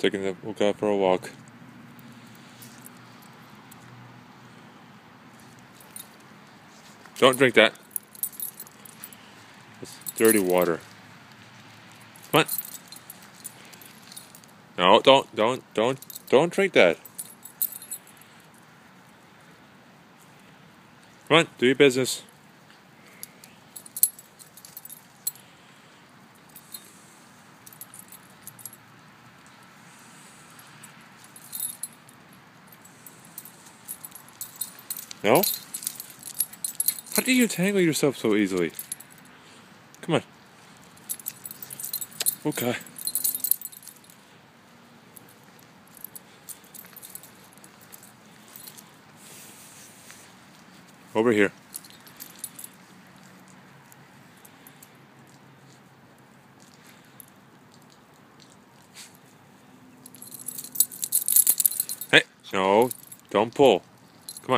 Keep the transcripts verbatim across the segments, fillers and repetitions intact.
taking the guy for a walk. Don't drink that. It's dirty water. Come on. No, don't, don't, don't, don't drink that. Come on, do your business. No? How do you tangle yourself so easily? Come on. Okay. Over here. Hey, no, don't pull. Come on.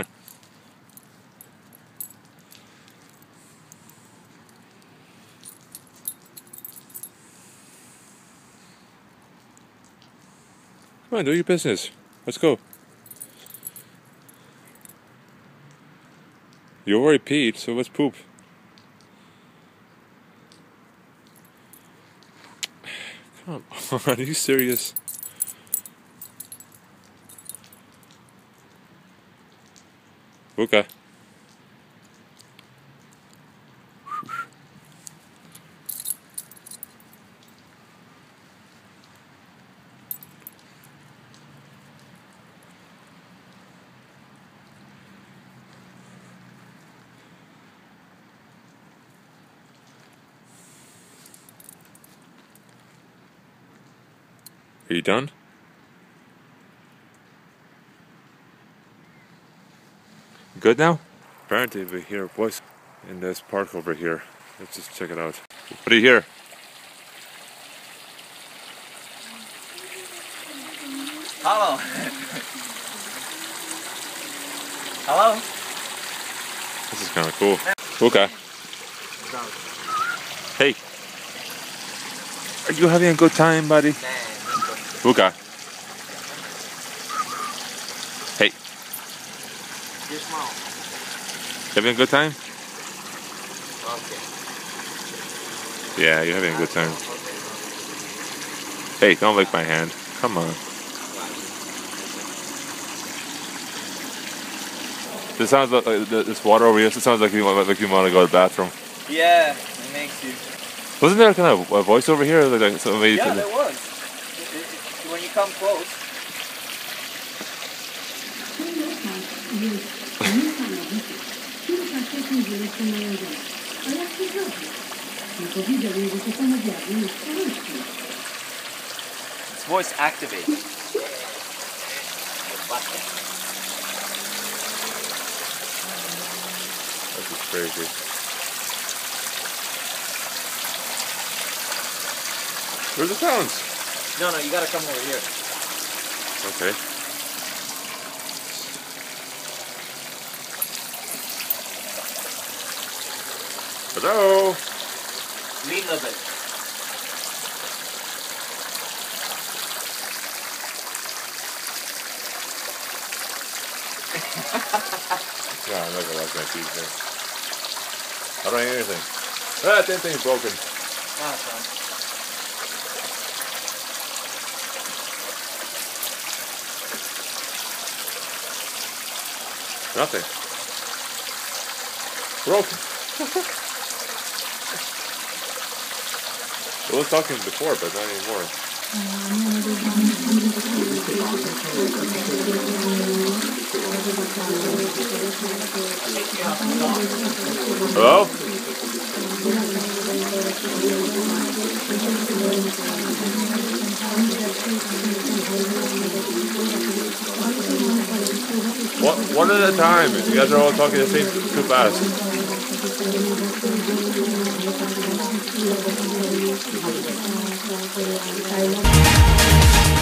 Come on, do your business. Let's go. You already peed, so let's poop. Come on, are you serious? Okay. Are you done? Good now? Apparently we hear a voice in this park over here. Let's just check it out. What do you hear? Hello. Hello. This is kind of cool. Okay. Hey. Are you having a good time, buddy? Okay. Hey. You're small. Having a good time? Okay. Yeah, you're having a good time. Hey, don't lick my hand. Come on. This sounds like uh, this water over here. This sounds like you want like you want to go to the bathroom. Yeah, it makes you. Wasn't there kind of a voice over here? Like, like somebody Yeah, there was. When you come close. It's voice activated. This is crazy. Where's the sounds? No, no, you gotta come over here. Okay. Hello? Lean a little bit. No, I'm not gonna wash my teeth there. I don't hear anything. Ah, that thing's broken. Ah, son. Nothing. Broken. It was talking before, but not anymore. Hello? What, one at a time. You guys are all talking the same too fast. I